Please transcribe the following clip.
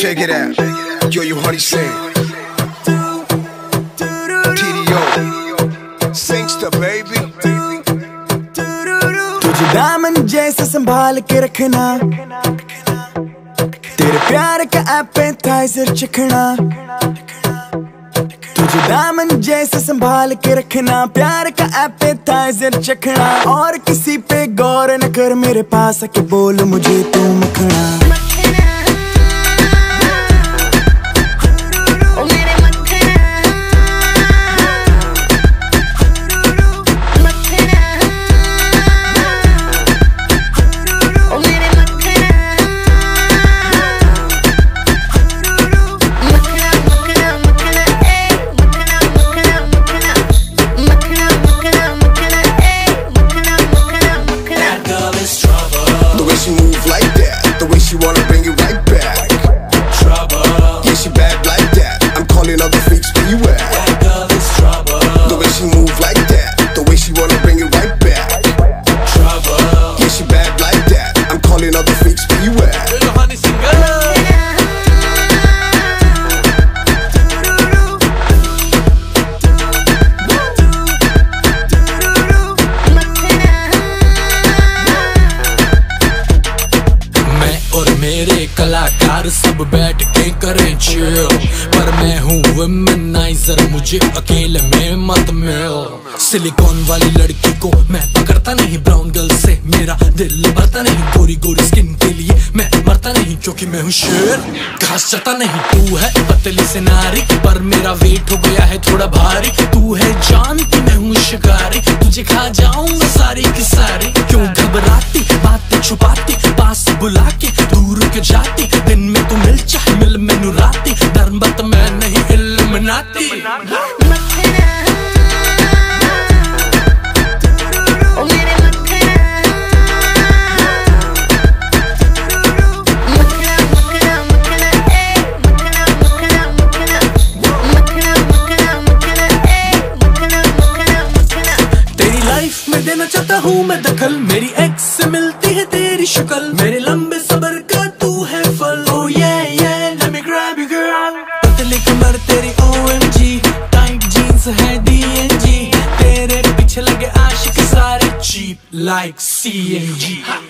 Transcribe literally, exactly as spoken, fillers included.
Check it out. Yo, you honey sing. T D O. Singster, baby. तुझे दामन जैसे संभाल के रखना, तेरे प्यार का एपेटाइजर चखना। तुझे दामन जैसे संभाल के रखना, प्यार का एपेटाइजर चखना। और किसी पे गौर न कर, मेरे पास आके बोल मुझे तू मखना। She move like that, the way she wanna bring it right back. Trouble. Yeah, she bad like that. I'm calling all the freaks, where you at? That girl is trouble. The way she move like that, the way she wanna bring it right back. Trouble. Yeah, she bad like that. I'm calling all the freaks, where you at? Little honey singer. मेरे कलाकार सब बैठ के करें chill, पर मैं हूँ womaniser, मुझे अकेले में मत मिल। सिलिकॉन वाली लड़की को मैं पकड़ता नहीं, ब्राउन गर्ल से मेरा दिल भरता नहीं। गोरी गोरी स्किन के लिए मैं मरता नहीं, क्योंकि मैं हूँ शेर, घास चता नहीं। तू है पतली से नारी, पर मेरा वेट हो गया है थोड़ा भारी। तू है जानती मैं हूँ शिकारी, तुझे खा जाऊंगा सारी की सारी। क्यों घबराती, बातें छुपाती, पास बुला के दूर के जाती। दिन में तू मिल चाहे मिल मैनू राती, धर्मत मैं नहीं इल्युमिनाती। तेरी लाइफ में देना चाहता हूँ मैं दखल, मेरी एक्स से मिलती है तेरी शक्ल। मेरे लंबे सबर का तू है फल। Oh yeah yeah, let me grab you girl। पतली कमर तेरी O M G, tight jeans है D N G। तेरे पीछे लगे आशिक सारे cheap like C N G।